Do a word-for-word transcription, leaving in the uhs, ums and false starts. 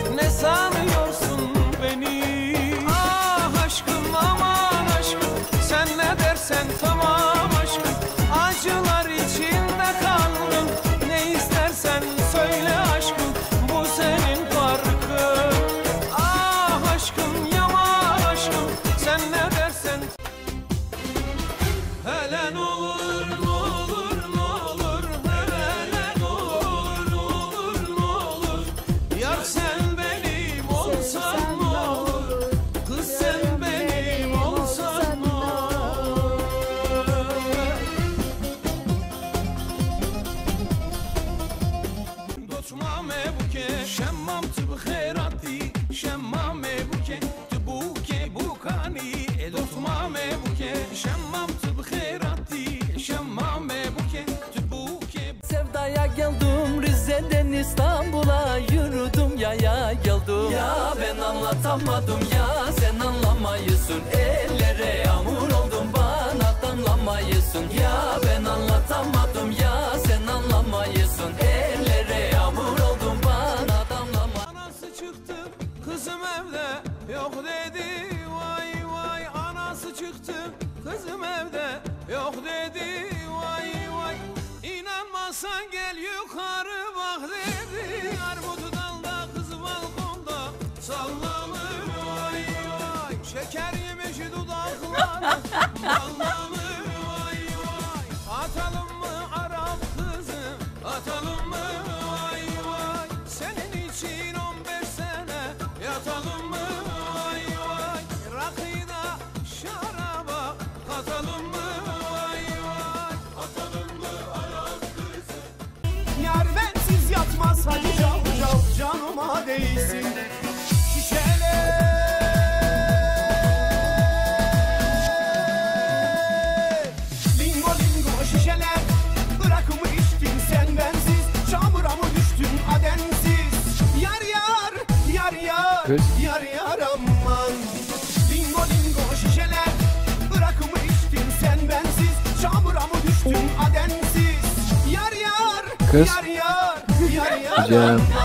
Ne sanıyorsun beni? Ah aşkım aman aşkım, sen ne dersen tamam aşkım. Acılar içinde kaldım, ne istersen söyle aşkım, bu senin farkın. Ah aşkım yaman aşkım, sen ne dersen. Hele ne olur ne olur ne olur, hele ne olur ne olur ne olur. Yar sen benim olsan ne olur, kız sen benim olsan ne olur. Doçmame buke şemmam tıbı khairati, şemmame buke tıbuke bukani. Doçmame buke şemmam tıbı khairati, şemmame buke tıbuke. Sevdaya geldim Rize'den İstanbul'a, yürüdüm yaya geldim. Ya ben anlatamadım ya sen anlamayısın, ellere yağmur oldum bana damlamayısın. Ya ben anlatamadım ya sen anlamayısın, ellere yağmur oldum bana damlamayısın. Anası çıktı kızım evde yok dedi, vay vay. Anası çıktı kızım evde yok dedi, vay vay. İnanmazsan gel yukarı bak dedi, armut dalda kız balkonda sallanır, vay vay. Şeker yemiş dudakları ballanır, vay vay. Atalım mı Arap kızı, atalım mı, vay vay. Senin için on beş sene yatalım mı, vay vay. Rakıda şaraba katalım mı, vay vay. Atalım mı Arap kızı. Yar bensiz yatmaz hadi cav cav, canıma değsin şişeler. Lingo lingo şişeler, bırakımı içtin sen bensiz. Çamura mı düştün adensiz? Yar yar, yar yar, yar yar aman. Lingo lingo şişeler, bırakımı içtin sen bensiz. Çamura mı düştün adensiz? Yar yar, Kız. yar yar, yar yar Güzel. aman.